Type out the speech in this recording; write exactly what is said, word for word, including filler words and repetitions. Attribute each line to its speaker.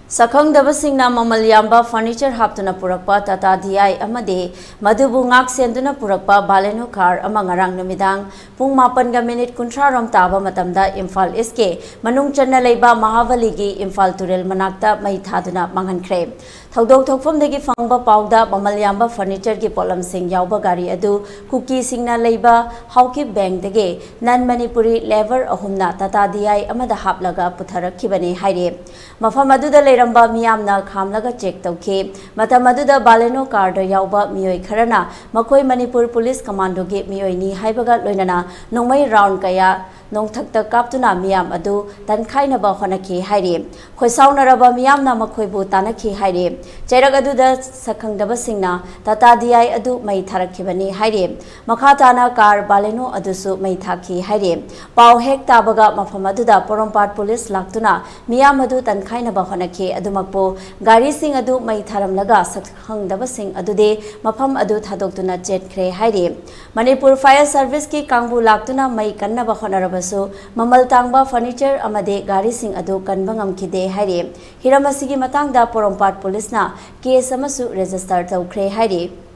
Speaker 1: Sakhangdabasingna mamal yamba furniture haptuna purakpa Tata D I amade madubu ngak senduna purakpa baleno car amang ngarang numidang pung mapan ga minute kuntra ram taba matamda Imphal East manung channa leiba Mahabali gi Imphal Turel manakta mai thaduna manghankhre Thaudok thokfamdagi fangba pauda mamal yamba furniture gi polam sing yauba gari adu kuki singna leiba hauki bank dage nan Manipuri lever ahumna Tata D I amada haplaga putharakibani haire mafam aduda Ramba Miamna Kamlaga check Toke, Matamaduda Baleno Cardo Yauba Mioi Karana, Makoi Manipur Police Commando Gate Mioi Haibaga Loinana, Nomai Round Kaya, Nong Takta Kaptuna Miam Adu, Tan Kainaba Honaki Haide, Kosauna Raba Miamna Makoi Tanaki Haide, Cheragaduda Sakangdaba Singna, Tata D I Adu Mai Tarakibani Haide, Makatana Kar Baleno Adusu Mai Taki Haide, Pau Hek Tabaga Mafamaduda Porompat Police Laktuna, Miamadu Tan Kainaba Honaki. Adumakpo gari sing adu mai tharam laga sakhangdaba sing adude mafam adu thadoktuna jet khre haire Manipur Fire Service ki kangbu laktuna mai kannaba honarabasu mamal tangba furniture amade gari sing adu kanbangam khide haire hiramasigi matangda Porompat Police na case amasu register tawkhre haire